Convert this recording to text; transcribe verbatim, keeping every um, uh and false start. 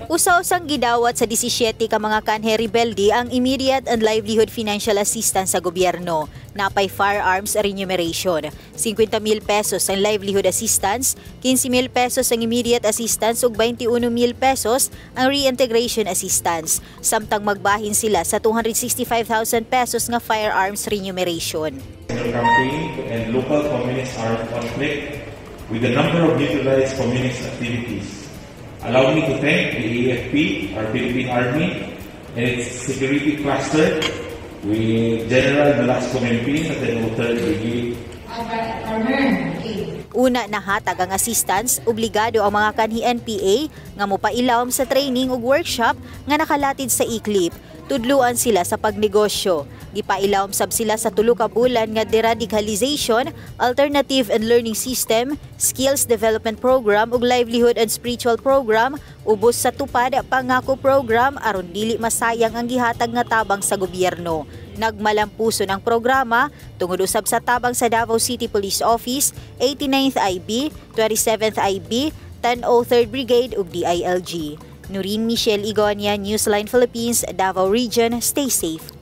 Usa-usang gidawat sa disisiete ka mga kanhe rebelde ang immediate and livelihood financial assistance sa gobyerno. Napay firearms remuneration. fifty mil pesos ang livelihood assistance, fifteen mil pesos ang immediate assistance ug twenty-one mil pesos ang reintegration assistance. Samtang magbahin sila sa two hundred sixty-five thousand pesos nga firearms remuneration. Campaign to end local communist armed conflict with a number of utilized communist activities. Allow me to thank the A F P, our Philippine Army, and its security cluster with General Velasco Mempin at the third Brigade. Una nahatag ang assistance, obligado ang mga kanhi N P A nga mopailawom sa training ug workshop nga nakalatid sa I C L I P. Tudluan sila sa pagnegosyo. Gipailawom sab sila sa tulo ka bulan nga deradicalization, alternative and learning system, skills development program ug livelihood and spiritual program ubos sa tupad pangako program aron dili masayang ang gihatag nga tabang sa gobyerno. Nagmalampuson ang programa tungod usab sa tabang sa Davao City Police Office, eighty-ninth I B, twenty-seventh I B, ten oh third Brigade ug D I L G. Nurin Michelle Igonia, Newsline Philippines, Davao Region. Stay safe.